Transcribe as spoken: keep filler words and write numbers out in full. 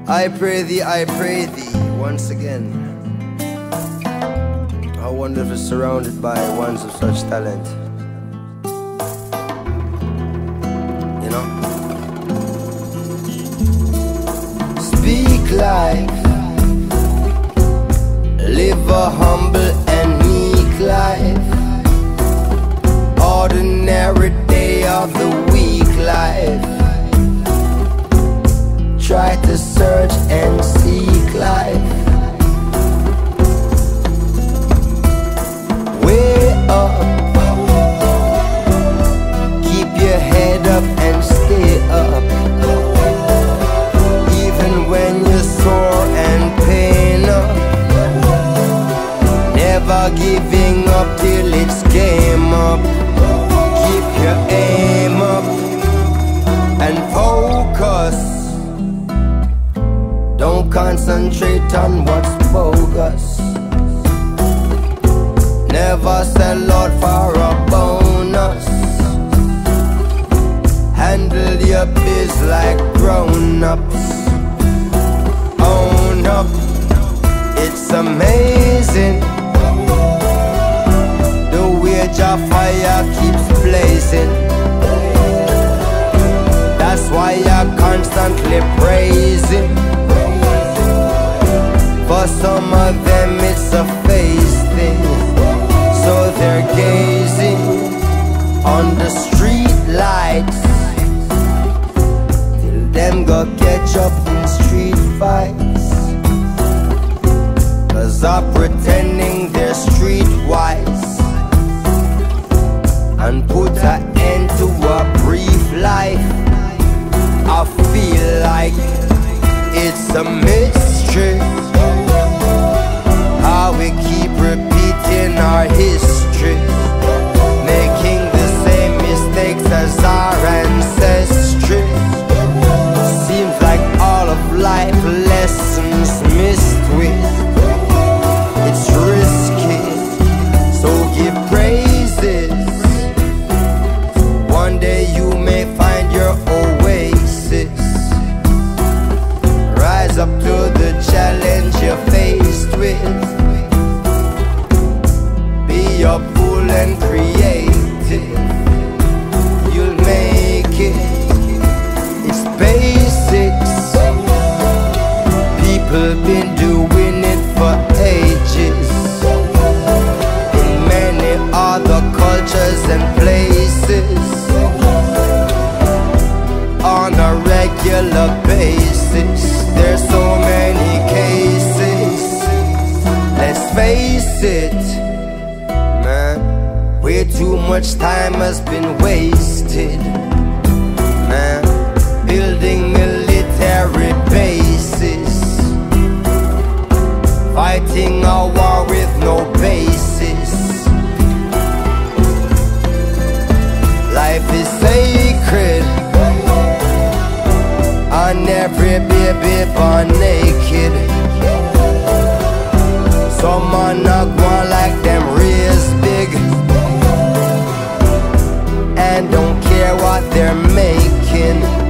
I pray thee, I pray thee, once again. How wonderful, surrounded by ones of such talent. You know? Speak life, live a humble and meek life. Ordinary day of the week life. Try to search and seek life. Way up, keep your head up and stay up. Even when you're sore and pain up. Never giving up till it's game up. Keep your aim up and focus. Don't concentrate on what's bogus. Never sell out for a bonus. Handle your biz like grown-ups. Own up, it's amazing. The wage of fire keeps blazing. That's why you're constantly praising. For some of them it's a face thing. So they're gazing on the street lights till them go catch up in street fights. Cause I'm pretending they're streetwise and put an end to a brief life. I feel like it's a mystery how we keep repeating our history, making the same mistakes as our ancestry. Seems like all of life lessons missed with. It's risky, so give praises. One day you may find your oasis. Rise up to the challenge you're faced with. Be your fool and creative. You'll make it. It's basics. People been doing it for ages in many other cultures and places on a regular basis. There's so many cases. Let's face it, man. Way too much time has been wasted, man. Building military bases, fighting a war with no basis. Life is sacred, and every baby born naked. Some man not one like them raised big and don't care what they're making.